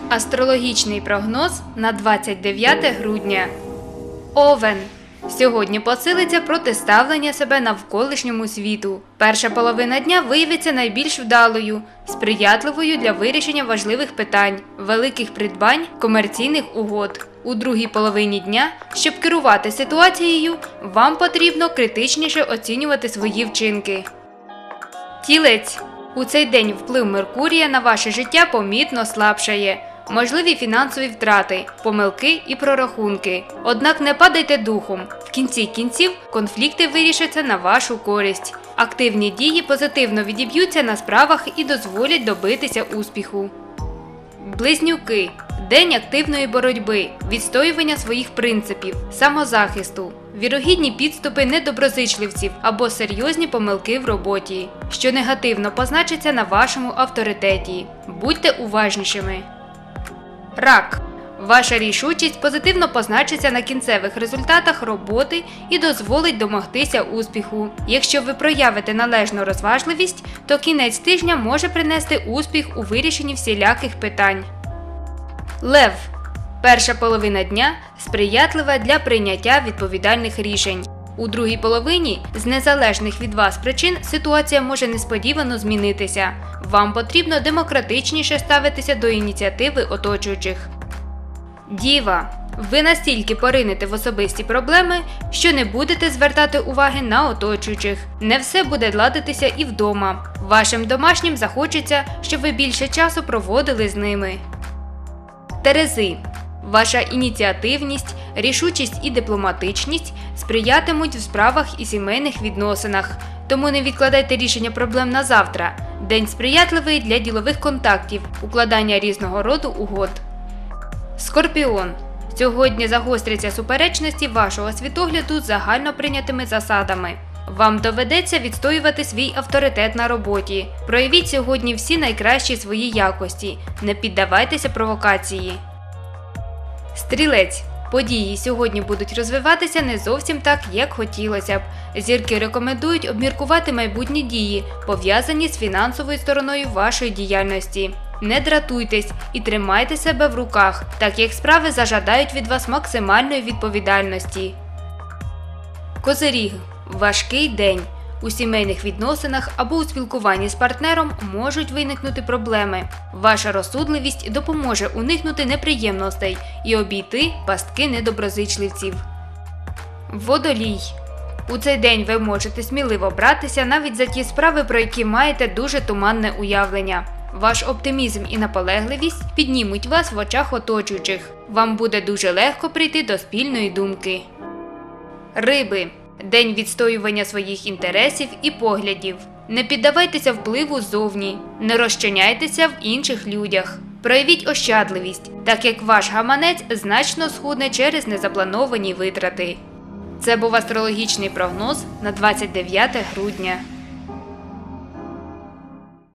Астрологічний прогноз на 29 грудня. Овен. Сьогодні посилиться протиставлення себе навколишньому світу. Перша половина дня виявиться найбільш вдалою, сприятливою для вирішення важливих питань, великих придбань, комерційних угод. У другій половині дня, щоб керувати ситуацією, вам потрібно критичніше оцінювати свої вчинки. Тілець. У цей день вплив Меркурія на ваше життя помітно слабшає. Можливі фінансові втрати, помилки і прорахунки. Однак не падайте духом. В кінці кінців конфлікти вирішаться на вашу користь. Активні дії позитивно відіб'ються на справах і дозволять добитися успіху. Близнюки. День активної боротьби, відстоювання своїх принципів, самозахисту. Вірогідні підступи недоброзичливців або серйозні помилки в роботі, що негативно позначиться на вашому авторитеті. Будьте уважнішими. Рак. Ваша рішучість позитивно позначиться на кінцевих результатах роботи і дозволить домогтися успіху. Якщо ви проявите належну розважливість, то кінець тижня може принести успіх у вирішенні всіляких питань. Лев. Перша половина дня сприятлива для прийняття відповідальних рішень. У другій половині, з незалежних від вас причин, ситуація може несподівано змінитися. Вам потрібно демократичніше ставитися до ініціативи оточуючих. Діва. Ви настільки поринете в особисті проблеми, що не будете звертати уваги на оточуючих. Не все буде ладитися і вдома. Вашим домашнім захочеться, щоб ви більше часу проводили з ними. Терези. Ваша ініціативність, рішучість і дипломатичність сприятимуть в справах і сімейних відносинах. Тому не відкладайте рішення проблем на завтра. День сприятливий для ділових контактів, укладання різного роду угод. Скорпіон. Сьогодні загостряться суперечності вашого світогляду з загально прийнятими засадами. Вам доведеться відстоювати свій авторитет на роботі. Проявіть сьогодні всі найкращі свої якості. Не піддавайтеся провокації. Стрілець. Події сьогодні будуть розвиватися не зовсім так, як хотілося б. Зірки рекомендують обміркувати майбутні дії, пов'язані з фінансовою стороною вашої діяльності. Не дратуйтесь і тримайте себе в руках, так як справи зажадають від вас максимальної відповідальності. Козиріг. Важкий день. У сімейних відносинах або у спілкуванні з партнером можуть виникнути проблеми. Ваша розсудливість допоможе уникнути неприємностей і обійти пастки недоброзичливців. Водолій. У цей день ви можете сміливо братися навіть за ті справи, про які маєте дуже туманне уявлення. Ваш оптимізм і наполегливість піднімуть вас в очах оточуючих. Вам буде дуже легко прийти до спільної думки. Риби. День відстоювання своїх інтересів і поглядів. Не піддавайтеся впливу ззовні, не розчиняйтеся в інших людях. Проявіть ощадливість, так як ваш гаманець значно схудне через незаплановані витрати. Це був астрологічний прогноз на 29 грудня.